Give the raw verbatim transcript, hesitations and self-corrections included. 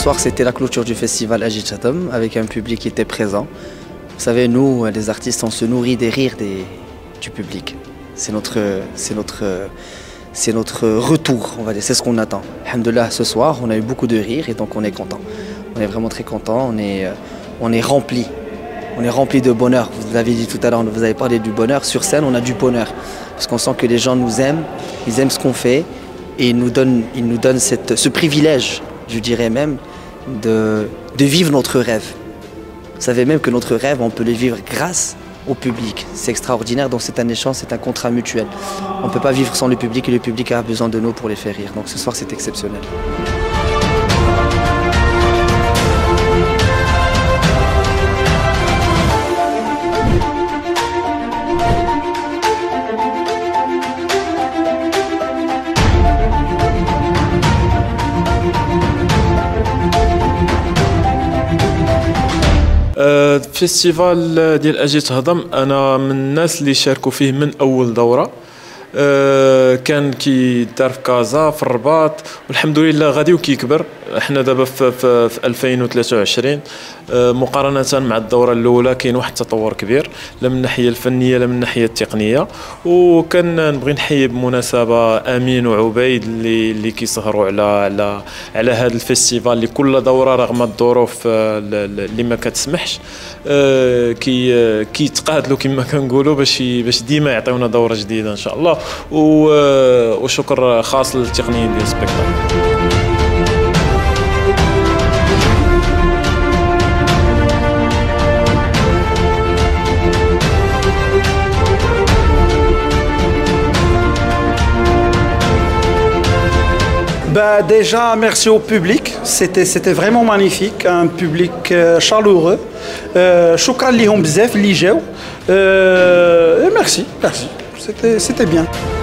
soir, c'était la clôture du festival Ajit Chatham avec un public qui était présent. Vous savez, nous, les artistes, on se nourrit des rires des, du public. C'est notre, c'est notre, c'est notre retour, on va dire. C'est ce qu'on attend. Alhamdoulilah, ce soir, on a eu beaucoup de rires et donc on est content. On est vraiment très content. On est, on est rempli. On est rempli de bonheur. Vous l'avez dit tout à l'heure, vous avez parlé du bonheur. Sur scène, on a du bonheur parce qu'on sent que les gens nous aiment, ils aiment ce qu'on fait et ils nous donnent, ils nous donnent cette, ce privilège, je dirais même, de, de vivre notre rêve. Vous savez même que notre rêve, on peut le vivre grâce au public. C'est extraordinaire, donc c'est un échange, c'est un contrat mutuel. On ne peut pas vivre sans le public et le public a besoin de nous pour les faire rire. Donc ce soir, c'est exceptionnel. الفيستيفال ديال اجيت هضم انا من الناس اللي شاركوا فيه من اول دوره. كان كيدار في كازا في الرباط والحمد لله غادي وكيكبر. احنا دابا في, في, في ألفين وثلاثة وعشرين مقارنه مع الدوره الاولى كاين واحد التطور كبير لا من الناحيه الفنيه لا من الناحيه التقنيه. وكان نبغي نحيي بمناسبه امين وعبيد اللي اللي كيسهروا على على على هذا الفيستيفال اللي كل دوره رغم الظروف اللي ما كتسمحش كي كيتقاتلوا كما كنقولوا باش باش ديما يعطيونا دوره جديده ان شاء الله. وشكر خاص للتقنيين ديال سبيكتاكل. Bah déjà, merci au public. C'était, c'était vraiment magnifique. Un public euh, chaleureux. Choukran lihom bzef, li jaw. Merci, merci. C'était, c'était bien.